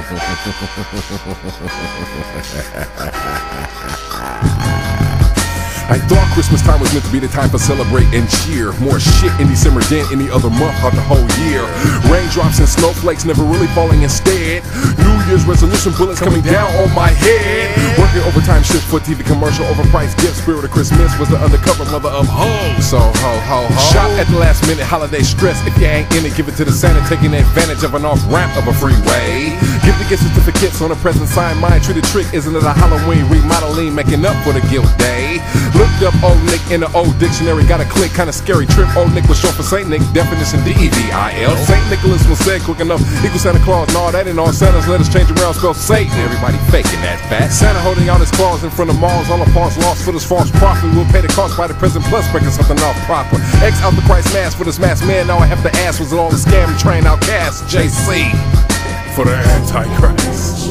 I thought Christmas time was meant to be the time for celebrate and cheer. More shit in December than any other month of the whole year. Raindrops and snowflakes never really falling instead. New Year's resolution bullets coming down on my head. Working overtime shifts for TV commercial, overpriced gifts. Spirit of Christmas was the undercover mother of hoes. So ho ho ho. Shop at the last minute, holiday stress. If you ain't in it, give it to the Santa, taking advantage of an off ramp of a freeway. Give the gift certificates on a present sign. Mind treat a trick, isn't it a Halloween remodeling, making up for the guilt day? Looked up old Nick in the old dictionary, got a click, kinda scary trip. Old Nick was short for Saint Nick, definition D-E-V-I-L. Saint Nicholas was said quick enough, equal Santa Claus. No, that ain't all. Santa's letters change around, spell Satan. Everybody faking that fat. Santa holding out his claws in front of malls, all the false lost for this false prophet. We'll pay the cost by the present plus breaking something off proper. X out the Christ mask for this masked man, now I have to ask, was it all a scam to train outcast? JC for the Antichrist.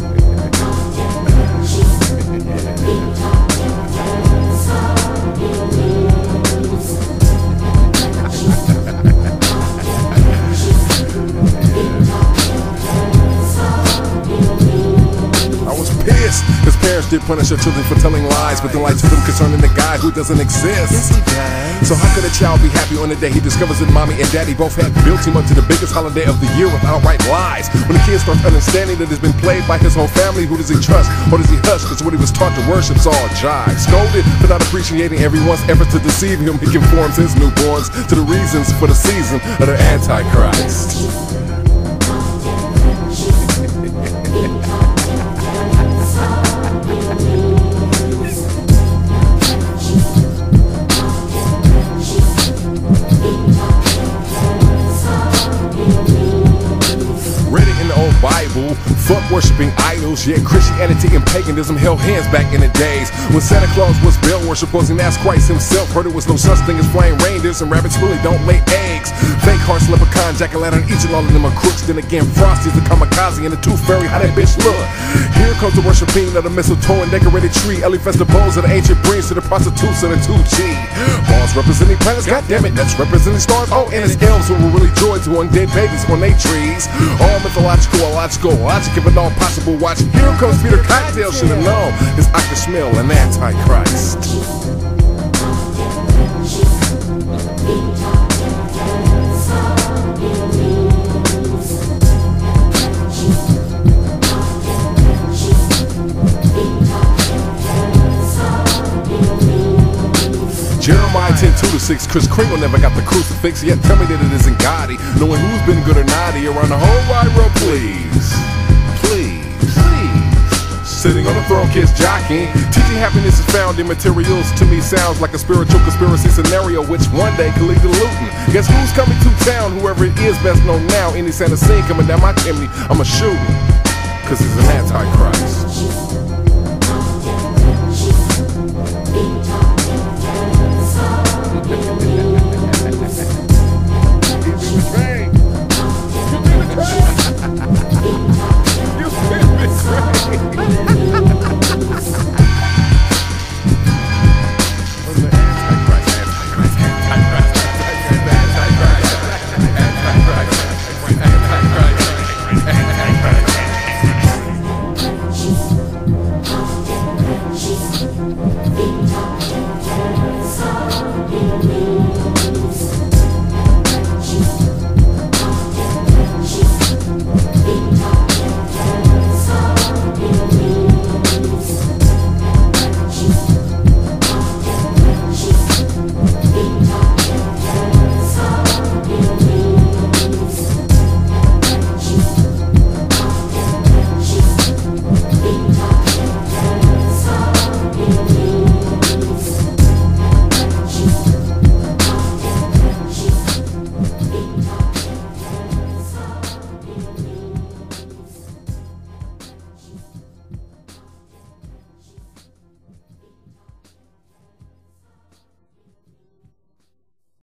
His parents did punish their children for telling lies, but then lied to them concerning the guy who doesn't exist. Yes, he does. So how could a child be happy on the day he discovers that mommy and daddy both had built him up to the biggest holiday of the year with outright lies? When the kid starts understanding that it's been played by his whole family, who does he trust or does he hush? Cause what he was taught to worship's all jive. Scolded for not appreciating everyone's efforts to deceive him, he conforms his newborns to the reasons for the season of the Antichrist. Bible, fuck worshipping idols, yet Christianity and paganism held hands back in the days when Santa Claus was Baal worshipers and asked Christ himself. Heard it was no such thing as flying reindeers and rabbits really don't lay eggs. Fake hearts, leprechaun, jack-o'-lantern, each and all of them are crooks. Then again, Frosty's the kamikaze and the tooth fairy, how that bitch look. Here comes the worshiping of the mistletoe and decorated tree. Ellie festivals of the ancient breeds to the prostitutes of the 2G. Balls representing planets, goddammit, that's representing stars. Oh, and it's elves who were really joy to undead babies on they trees. All mythological, illogical, logic of it all possible. Watch, here comes Peter Cocktail, should've known it's Dr. Schmill and Antichrist. Jeremiah 10:2-6, Kris Kringle never got the crucifix, yet tell me that it isn't Gotti. Knowing who's been good or naughty around the whole wide world, please. Sitting on the throne, kids jockeying. Teaching happiness is found in materials. To me sounds like a spiritual conspiracy scenario, which one day could lead to looting. Guess who's coming to town? Whoever it is, best known now. Any Santa scene coming down my chimney, I'ma shoot him, cause he's an Antichrist.